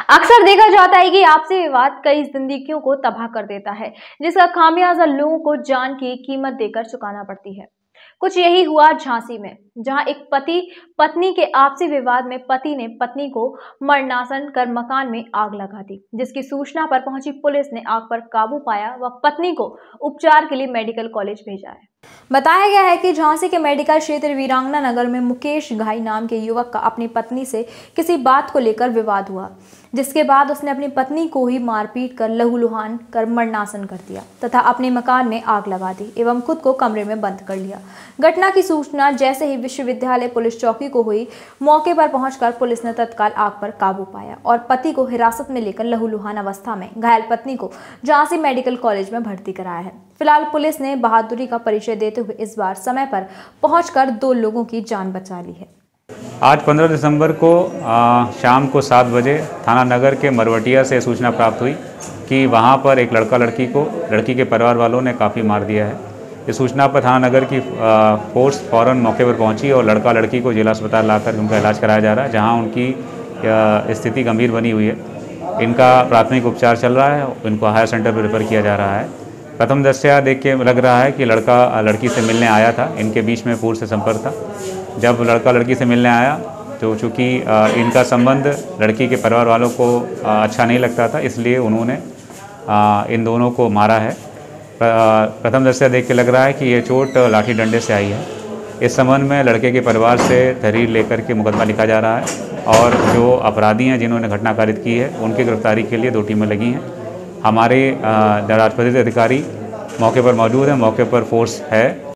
अक्सर देखा जाता है कि आपसी विवाद कई जिंदगियों को तबाह कर देता है, जिसका खामियाजा लोगों को जान की कीमत देकर चुकाना पड़ती है। कुछ यही हुआ झांसी में, जहां एक पति पत्नी के आपसी विवाद में पति ने पत्नी को मरणासन कर मकान में आग लगा दी, जिसकी सूचना पर पहुंची पुलिस ने आग पर काबू पाया व पत्नी को उपचार के लिए मेडिकल कॉलेज भेजा है। बताया गया है कि झांसी के मेडिकल क्षेत्र वीरांगना नगर में मुकेश घाई नाम के युवक का अपनी पत्नी से किसी बात को लेकर विवाद हुआ, जिसके बाद उसने अपनी पत्नी को ही मारपीट कर लहूलुहान कर मरणासन कर दिया तथा अपने मकान में आग लगा दी एवं खुद को कमरे में बंद कर लिया। घटना की सूचना जैसे ही विश्वविद्यालय पुलिस चौकी को हुई, मौके पर पहुंचकर पुलिस ने तत्काल आग पर काबू पाया और पति को हिरासत में लेकर लहूलुहान अवस्था में घायल पत्नी को झांसी मेडिकल कॉलेज में भर्ती कराया है। फिलहाल पुलिस ने बहादुरी का परिचय देते हुए इस बार समय पर पहुंचकर 2 लोगों की जान बचा ली है। आज 15 दिसंबर को शाम को 7 बजे थाना नगर के मरवटिया से सूचना प्राप्त हुई कि वहां पर एक लड़की के परिवार वालों ने काफ़ी मार दिया है। इस सूचना पर थाना नगर की फोर्स फ़ौरन मौके पर पहुंची और लड़की को जिला अस्पताल लाकर उनका इलाज कराया जा रहा है, जहां उनकी स्थिति गंभीर बनी हुई है। इनका प्राथमिक उपचार चल रहा है, इनको हायर सेंटर पर रेफर किया जा रहा है। प्रथम दृष्टया देख के लग रहा है कि लड़का लड़की से मिलने आया था, इनके बीच में पूर्व से संपर्क था। जब लड़का लड़की से मिलने आया तो चूँकि इनका संबंध लड़की के परिवार वालों को अच्छा नहीं लगता था, इसलिए उन्होंने इन दोनों को मारा है। प्रथम दृष्टया देख के लग रहा है कि ये चोट लाठी डंडे से आई है। इस संबंध में लड़के के परिवार से तहरीर लेकर के मुकदमा लिखा जा रहा है और जो अपराधी हैं जिन्होंने घटना कारित की है उनकी गिरफ्तारी के लिए 2 टीमें लगी हैं। हमारे राजपत्रित अधिकारी मौके पर मौजूद हैं, मौके पर फोर्स है।